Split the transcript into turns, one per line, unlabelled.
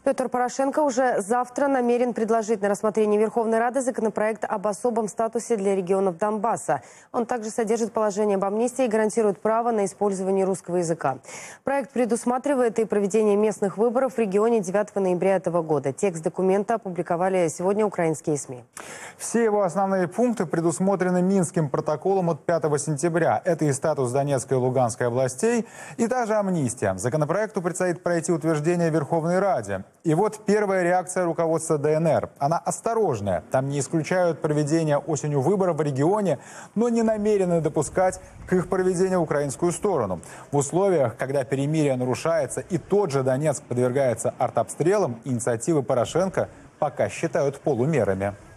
Петр Порошенко уже завтра намерен предложить на рассмотрение Верховной Рады законопроект об особом статусе для регионов Донбасса. Он также содержит положение об амнистии и гарантирует право на использование русского языка. Проект предусматривает и проведение местных выборов в регионе 9 ноября этого года. Текст документа опубликовали сегодня украинские СМИ.
Все его основные пункты предусмотрены Минским протоколом от 5 сентября. Это и статус Донецкой и Луганской областей, и даже амнистия. Законопроекту предстоит пройти утверждение в Верховной Раде. И вот первая реакция руководства ДНР. Она осторожная. Там не исключают проведение осенью выборов в регионе, но не намерены допускать к их проведению украинскую сторону. В условиях, когда перемирие нарушается и тот же Донецк подвергается артобстрелам, инициативы Порошенко пока считают полумерами.